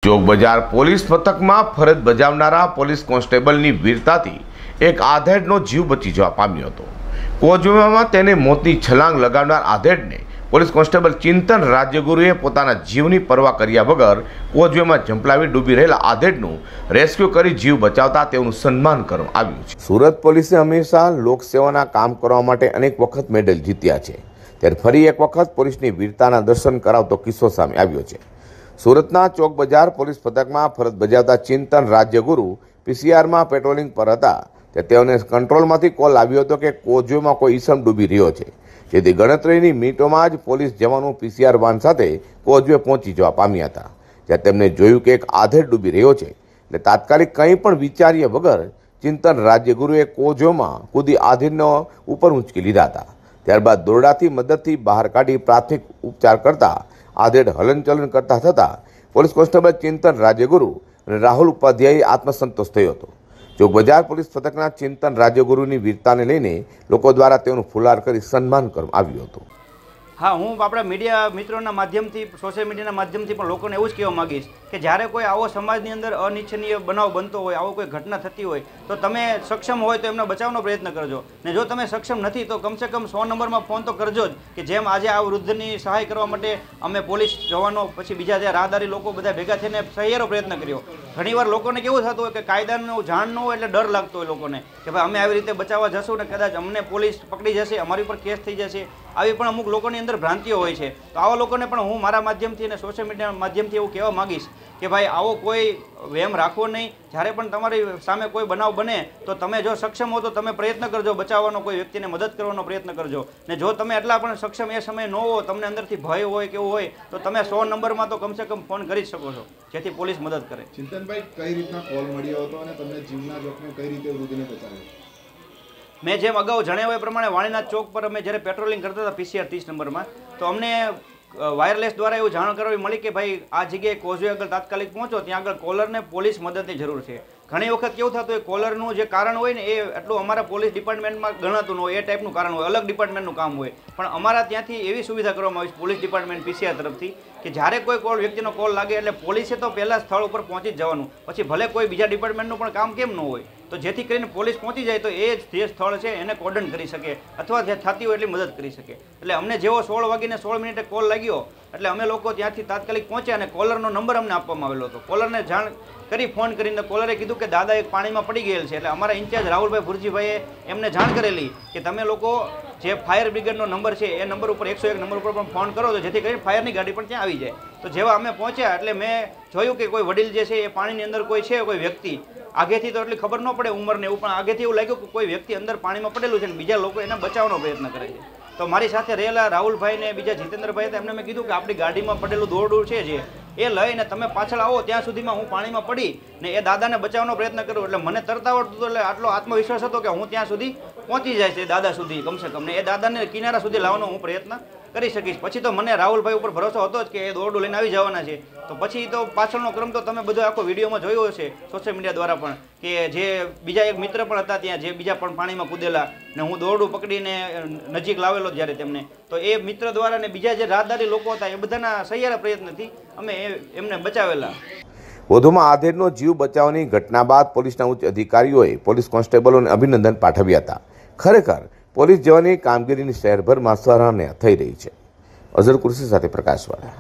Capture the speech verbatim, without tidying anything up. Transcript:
ચોક બજાર પોલીસ મથકમાં ફરજ બજાવનારા પોલીસ કોન્સ્ટેબલની વીરતાથી એક આધેડનો જીવ બચી જવા પામ્યો હતો। કોઝવેમાં તેને મોતની છલાંગ લગાવનાર આધેડને પોલીસ કોન્સ્ટેબલ ચિંતન રાજ્યગુરુએ પોતાના જીવની પરવા કર્યા વગર કોઝવેમાં ઝંપલાવી ડૂબી રહેલા આધેડનું રેસ્ક્યુ કરી જીવ બચાવતા તેઓનું સન્માન કરવામાં આવ્યું છે। સુરત પોલીસે હંમેશા લોકસેવાના કામ કરવા માટે અનેક વખત મેડલ જીત્યા છે, ત્યારે ફરી એક વખત પોલીસની વીરતાના દર્શન કરાવતો કિસ્સો સામે આવ્યો છે। સુરતના ચોક બજાર પોલીસ પથકમાં ફરજ બજાવતા ચિંતન રાજ્યગુરુ પીસીઆરમાં પેટ્રોલિંગ પર હતા, ત્યારે તેઓને કંટ્રોલમાંથી કોલ આવ્યો હતો કે કોઝવેમાં કોઈ ઈસમ ડૂબી રહ્યો છે, જેથી ગણતરીની મિનિટોમાં જ પોલીસ જવાનો પીસીઆર વાન સાથે કોઝવે પહોંચી જવા પામ્યા હતા। જ્યાં તેમને જોયું કે એક આધેડ ડૂબી રહ્યો છે, એટલે તાત્કાલિક કંઈ પણ વિચાર્યા વગર ચિંતન રાજ્યગુરુએ કોઝવેમાં કૂદી આધેડનો ઉપર ઊંચકી લીધા હતા। ત્યારબાદ દોરડાથી મદદથી બહાર કાઢી પ્રાથમિક ઉપચાર કરતા આધેડ હલનચલન કરતા થતાં પોલીસ કોન્સ્ટેબલ ચિંતન રાજ્યગુરુ અને રાહુલ ઉપાધ્યાયે આત્મસંતોષ થયો હતો। ચોક બજાર પોલીસ પથકના ચિંતન રાજ્યગુરુની વીરતાને લઈને લોકો દ્વારા તેઓનું ફુલાર કરી સન્માન કરવામાં આવ્યું હતું। હા, હું આપણા મીડિયા મિત્રોના માધ્યમથી, સોશિયલ મીડિયાના માધ્યમથી પણ લોકોને એવું જ કહેવા માગીશ કે જ્યારે કોઈ આવો સમાજની અંદર અનિચ્છનીય બનાવ બનતો હોય, આવો કોઈ ઘટના થતી હોય, તો તમે સક્ષમ હોય તો એમનો બચાવનો પ્રયત્ન કરજો, ને જો તમે સક્ષમ નથી તો કમસે કમ સો નંબરમાં ફોન તો કરજો જ, કે જેમ આજે આ વૃદ્ધની સહાય કરવા માટે અમે પોલીસ જવાનો પછી બીજા જે રાહદારી લોકો બધા ભેગા થઈને સહિયારો પ્રયત્ન કર્યો। ઘણીવાર લોકોને કેવું થતું હોય કે કાયદાનું જાણ ન હોય એટલે ડર લાગતો હોય લોકોને કે ભાઈ અમે આવી રીતે બચાવવા જશું ને કદાચ અમને પોલીસ પકડી જશે, અમારી ઉપર કેસ થઈ જશે, આવી પણ અમુક લોકોની અંદર ભ્રાંતિઓ હોય છે। તો આવા લોકોને પણ હું મારા માધ્યમથી અને સોશિયલ મીડિયા માધ્યમથી એવું કહેવા માગીશ કે ભાઈ આવો કોઈ વહેમ રાખવો નહીં। જ્યારે પણ તમારી સામે કોઈ બનાવ બને તો તમે જો સક્ષમ હો તો તમે પ્રયત્ન કરજો બચાવવાનો, કોઈ વ્યક્તિને મદદ કરવાનો પ્રયત્ન કરજો, ને જો તમે એટલા પણ સક્ષમ એ સમયે ન હો, તમને અંદરથી ભય હોય કેવું હોય તો તમે સો નંબરમાં તો કમસે કમ ફોન કરી શકો છો, જેથી પોલીસ મદદ કરે। ચિંતનભાઈ, કઈ રીતના કોલ મળ્યો હતો અને તમને જીવના જોખમે કઈ રીતે વૃદ્ધને બચાવ્યો? મેં જેમ અગાઉ જણાવ્યા એ પ્રમાણે વાણીનાથ ચોક પર અમે જ્યારે પેટ્રોલિંગ કરતા હતા પીસીઆર ત્રીસ નંબરમાં, તો અમને વાયરલેસ દ્વારા એવું જાણ કરવી મળી કે ભાઈ આ જગ્યાએ કોઝવે આગળ તાત્કાલિક પહોંચો, ત્યાં આગળ કોલરને પોલીસ મદદની જરૂર છે। ઘણી વખત કેવું થતું હોય, કોલરનું જે કારણ હોય ને એ એટલું અમારા પોલીસ ડિપાર્ટમેન્ટમાં ગણાતું ન હોય, એ ટાઈપનું કારણ હોય, અલગ ડિપાર્ટમેન્ટનું કામ હોય, પણ અમારા ત્યાંથી એવી સુવિધા કરવામાં આવી પોલીસ ડિપાર્ટમેન્ટ પીસીઆર તરફથી કે જ્યારે કોઈ કોલ વ્યક્તિનો કોલ લાગે એટલે પોલીસે તો પહેલાં સ્થળ ઉપર પહોંચી જ જવાનું, પછી ભલે કોઈ બીજા ડિપાર્ટમેન્ટનું પણ કામ કેમ ન હોય, તો જેથી કરીને પોલીસ પહોંચી જાય તો એ જે સ્થળ છે એને કોર્ડન કરી શકે અથવા જે થતી હોય એટલી મદદ કરી શકે। એટલે અમને જેવો સોળ વાગીને સોળ મિનિટે કોલ લાગ્યો એટલે અમે લોકો ત્યાંથી તાત્કાલિક પહોંચ્યા અને કોલરનો નંબર અમને આપવામાં આવેલો હતો। કોલરને જાણ કરી ફોન કરીને કોલરે કીધું કે દાદા એક પાણીમાં પડી ગયેલ છે, એટલે અમારા ઇન્ચાર્જ રાહુલભાઈ ભુરજીભાઈએ એમને જાણ કરેલી કે તમે લોકો જે ફાયર બ્રિગેડનો નંબર છે એ નંબર ઉપર એકસો એક નંબર ઉપર પણ ફોન કરો તો જેથી કરીને ફાયરની ગાડી પણ ત્યાં આવી જાય। તો જેવા અમે પહોંચ્યા એટલે મેં જોયું કે કોઈ વડીલ જે છે એ પાણીની અંદર કોઈ છે, કોઈ વ્યક્તિ આગેથી તો એટલી ખબર ન પડે ઉંમરને એવું, પણ આગેથી એવું લાગ્યું કે કોઈ વ્યક્તિ અંદર પાણીમાં પડેલું છે ને બીજા લોકો એને બચાવવાનો પ્રયત્ન કરે છે। તો મારી સાથે રહેલા રાહુલભાઈ ને બીજા જીતેન્દ્રભાઈ હતા, એમને મેં કીધું કે આપણી ગાડીમાં પડેલું દોરડું છે જે એ લઈને તમે પાછળ આવો, ત્યાં સુધીમાં હું પાણીમાં પડી ને એ દાદાને બચાવવાનો પ્રયત્ન કરું, એટલે મને તરત આવડતું હતું, એટલે આટલો આત્મવિશ્વાસ હતો કે હું ત્યાં સુધી પહોંચી જાય છે દાદા સુધી કમસે કમ, ને એ દાદાને કિનારા સુધી લાવવાનો હું પ્રયત્ન કરી શકીશ। પછી તો મને રાહુલભાઈ ઉપર ભરોસો હતો જ કે એ દોરડું લઈને આવી જવાના છે। તો પછી તો પાછળનો ક્રમ તો તમે બધો આખો વિડીયોમાં જોયો હશે સોશિયલ મીડિયા દ્વારા પણ, કે જે બીજા એક મિત્ર પણ હતા ત્યાં, જે બીજા પણ પાણીમાં કૂદેલા, ને હું દોરડું પકડીને નજીક લાવેલો જ્યારે તેમને, તો એ મિત્ર દ્વારા ને બીજા જે રાહદારી લોકો હતા એ બધાના સહિયારા પ્રયત્નથી અમે એમને બચાવેલા। વધુમાં આધેડનો જીવ બચાવવાની ઘટના બાદ પોલીસના ઉચ્ચ અધિકારીઓએ પોલીસ કોન્સ્ટેબલોને અભિનંદન પાઠવ્યા હતા। ખરેખર પોલીસ જવાની કામગીરીની શહેરભરમાં સરાહના થઈ રહી છે। અઝર કુર્સી સાથે પ્રકાશવાળા।